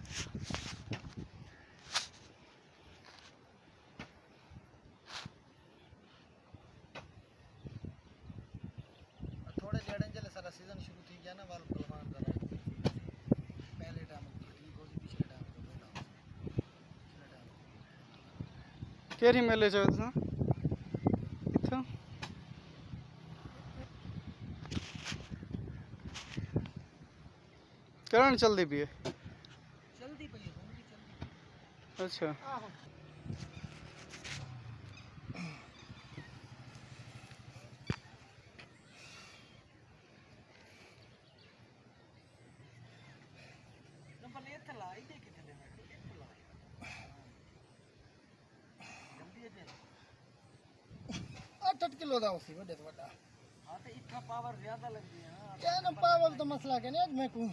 थोड़े जड़े जले सारा सीजन शुरू थी गया ना वाल पहलवान का पहले टाइम ठीक हो पिछले टाइम तो बेटा पिछले टाइम केरी मेले जाओ तो इतना करण चलती भी है जल्दी पई है जल्दी अच्छा आहो नंबर ले थला आई दे के थले में थला जल्दी है 8 किलो दा उसी बड़े तो बड़ा हां तो इतना पावर ज्यादा लगदी है ना क्या ना पावर तो मसला के नहीं मैं को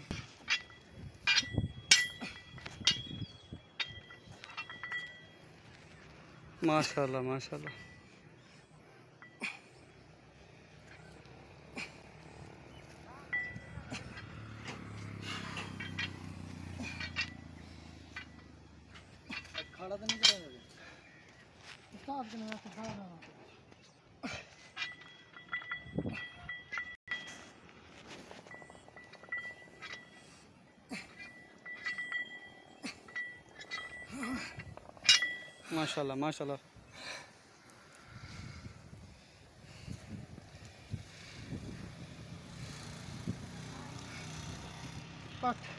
माशाल्लाह माशाल्लाह खाड़ा तो नहीं करेगा साफ दिन में खाड़ा ना माशाल्लाह माशाल्लाह पट